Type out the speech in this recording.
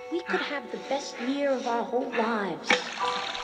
We could have the best year of our whole lives.